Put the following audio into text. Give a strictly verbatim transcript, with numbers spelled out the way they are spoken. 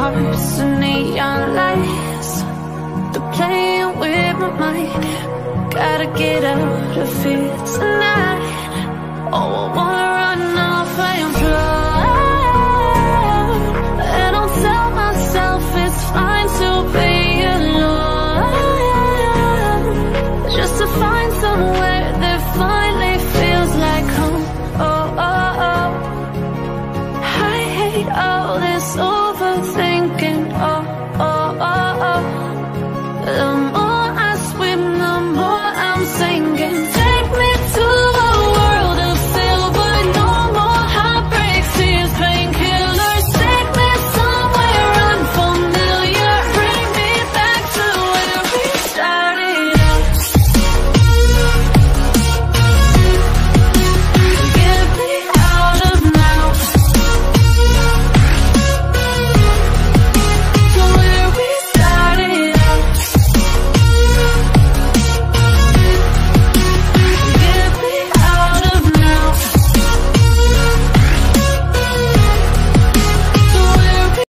stars and neon lights, they're playing with my mind. Gotta get out of here tonight. Oh, I wanna